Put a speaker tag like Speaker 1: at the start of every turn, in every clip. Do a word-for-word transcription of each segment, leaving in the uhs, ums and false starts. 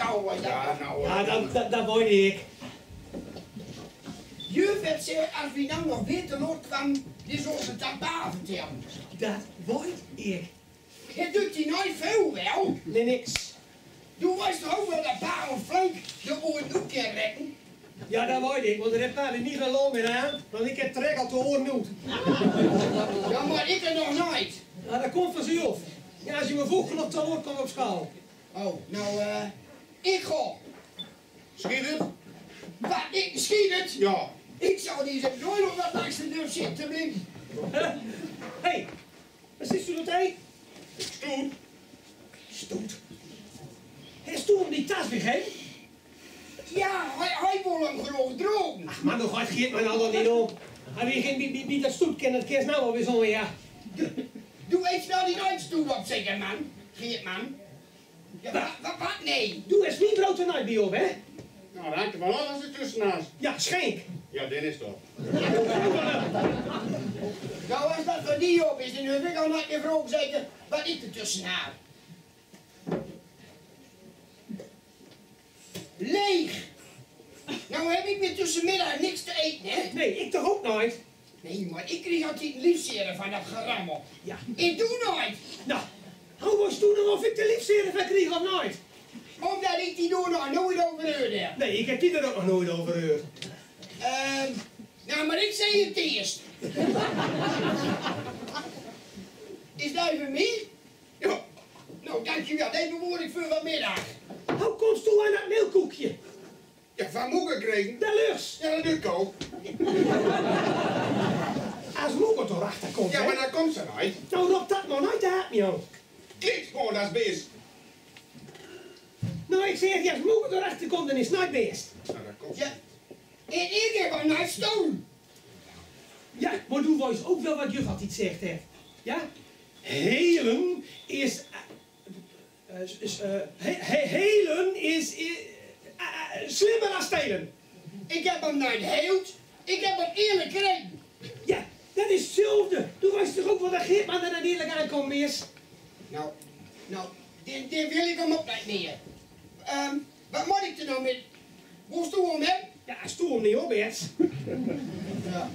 Speaker 1: school.
Speaker 2: Ja, nou...
Speaker 3: Ja, dat, dat, dat word ik.
Speaker 1: Juf heeft ze, als we nou nog weer te lot kwam, die zal ze dat baan vertellen.
Speaker 3: Dat word ik.
Speaker 1: Het doet hij nooit veel wel.
Speaker 3: Nee, niks.
Speaker 1: Doe was toch ook wel dat pa of Frank de oren ook kan rekken?
Speaker 3: Ja, dat word ik, want er heeft nou niet veel loon meer aan, want ik heb trek al te horen uit.
Speaker 1: Ja, maar ik er nog nooit.
Speaker 3: Nou, dat komt van zelf. Ja, als je me vroeg genoeg te horen, kom op schaal.
Speaker 1: Oh, nou, eh, ik ga.
Speaker 2: Schiet het?
Speaker 1: Wat, ik schiet het?
Speaker 2: Ja.
Speaker 1: Ik zou niet zeggen, nooit op dat langs de deur zitten te blinken.
Speaker 3: Hé, hey, wat is u dat, hé?
Speaker 2: Stoet.
Speaker 3: Stoet. Hij is toen om die tas weggeven.
Speaker 1: Ja, hij, hij wil hem gewoon drogen.
Speaker 3: Ach, maar nog gaat Geert mij nou dan niet op. Hij wil geen wie, wie dat stoet kennen, dat kerst nou alweer zo, ja.
Speaker 1: Doe eens wel die uitstoel op, zeker man. Geert, man. Ja, wat, wat, wat? Nee.
Speaker 3: Doe eens wie brood tonight bij op, hè?
Speaker 2: Nou, dat hangt er wel af als het tussennaast.
Speaker 3: Ja, schenk.
Speaker 2: Ja, dit is toch.
Speaker 1: Nou, als dat voor die op is, dan heb ik al naar je vrouw zeggen wat ik er tussen haal. Leeg! Nou heb ik weer tussenmiddag niks te eten, hè?
Speaker 3: Nee, ik toch ook nooit.
Speaker 1: Nee, maar ik kreeg altijd een liefzeren van dat gerammel.
Speaker 3: Ja.
Speaker 1: Ik doe nooit!
Speaker 3: Nou, hoe was toen nog of ik de liefzeren van kreeg of nooit?
Speaker 1: Omdat ik die door nog nooit overheurde heb.
Speaker 3: Nee, ik heb die er ook nog nooit over gehoord.
Speaker 1: Ehm, nou, maar ik zei het eerst. Is dat even meer?
Speaker 2: Ja.
Speaker 1: Nou, dankjewel. Dat behoor ik voor vanmiddag.
Speaker 3: Hoe komst toe aan dat meelkoekje?
Speaker 2: Ja, van moeder gekregen.
Speaker 3: Dat lust.
Speaker 2: Ja, dat doe ik ook.
Speaker 3: Als moeder toch achter komt,
Speaker 2: Ja,
Speaker 3: hè?
Speaker 2: maar daar komt ze nooit.
Speaker 3: Nou, roep dat maar nooit uit, joh.
Speaker 2: Klik gewoon, dat is beest.
Speaker 3: Nou, ik zeg, als moeder erachter komt, dan is het nooit best.
Speaker 2: Nou, dat komt.
Speaker 1: Ja. En ik heb al naar stoom.
Speaker 3: Ja, maar doe wel ook wel wat juf altijd zegt, hè? Ja? Helen is... Uh, uh, is uh, he, he, helen is... Uh, uh, slimmer dan stelen.
Speaker 1: Ik heb hem nooit heeld. Ik heb hem eerlijk gereden.
Speaker 3: Ja, dat is hetzelfde. Doe weet toch ook wel dat Geert maar dat het eerlijk aankomen is?
Speaker 1: Nou, nou, die, die wil ik hem ook niet meer. Um, wat moet ik er nou met? Moest je hem hebben?
Speaker 3: Ja, stoel hem niet op, Bert.
Speaker 1: Ja.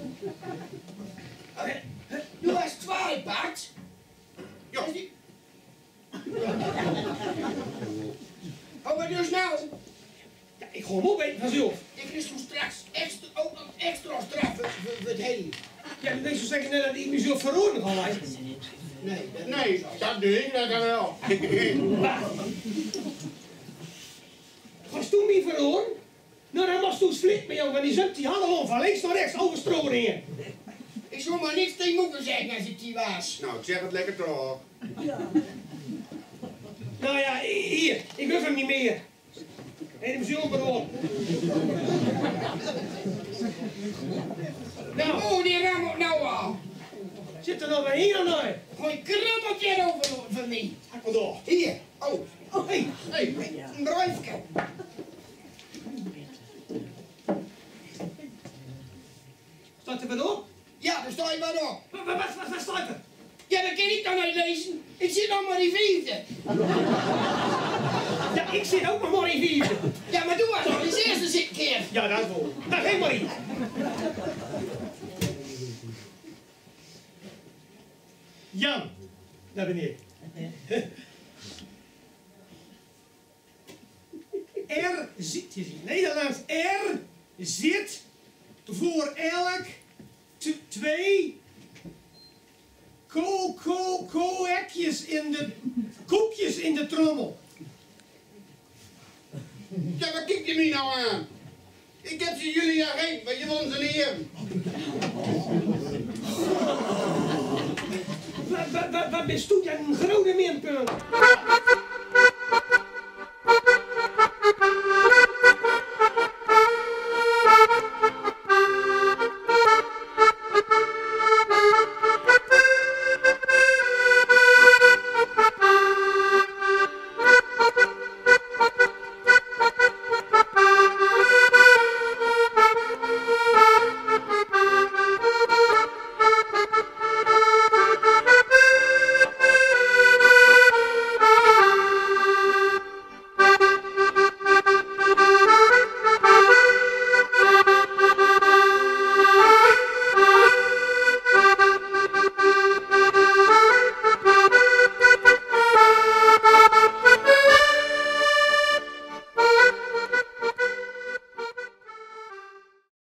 Speaker 1: Uh, nu was het twaalf pakt.
Speaker 2: Ja.
Speaker 1: Oh, maar dus nou?
Speaker 3: Ja, ik ga hem opeten vanzelf.
Speaker 1: Ik is toen straks extra, ook nog extra straf voor, voor, voor het hele.
Speaker 3: Ja, dan denk je zo zeggen net dat ik mezelf verloren ga lijken.
Speaker 2: Nee, dat, nee, dat doe ik dat dan wel.
Speaker 3: Ga je toen niet verloren? Nou, dan was toen split met jou, want die zet die handen om van links naar rechts over stroringen.
Speaker 1: Ik zou maar niks tegen moeder zeggen als ik die was.
Speaker 2: Nou, ik zeg het lekker toch.
Speaker 3: Nou ja, hier, ik hoef hem niet meer. Eet hem zo verloren.
Speaker 1: Nou, oh, die rammelt nou al.
Speaker 3: Zit er nog maar hier of nooit?
Speaker 1: Gooi een krabbeltje over van mij.
Speaker 3: Wat door?
Speaker 1: Hier, oh,
Speaker 3: Oh, hé.
Speaker 1: hey, een bruifje.
Speaker 3: Staat er wat op?
Speaker 1: Ja, daar sta je maar op.
Speaker 3: Wat, wat, wat, wat staat er?
Speaker 1: Ja, dat kan ik dan niet lezen. Ik zit nog maar in vierde.
Speaker 3: Ja, ik zit ook nog maar in vierde.
Speaker 1: Ja, maar doe maar nog eens eerste zit keer.
Speaker 3: Ja, dat wel. Nou, geen maar in. Jan, daar ben ik. Er zit, je ziet Nederlands, er zit voor elk twee ko ko koekjes in de koekjes in de trommel.
Speaker 2: Ja, waar kijk je me nou aan? Ik heb ze jullie jaar heen, maar je won ze niet hebben.
Speaker 3: Wat, wat, wat, wat bent u dan een grote minpunt?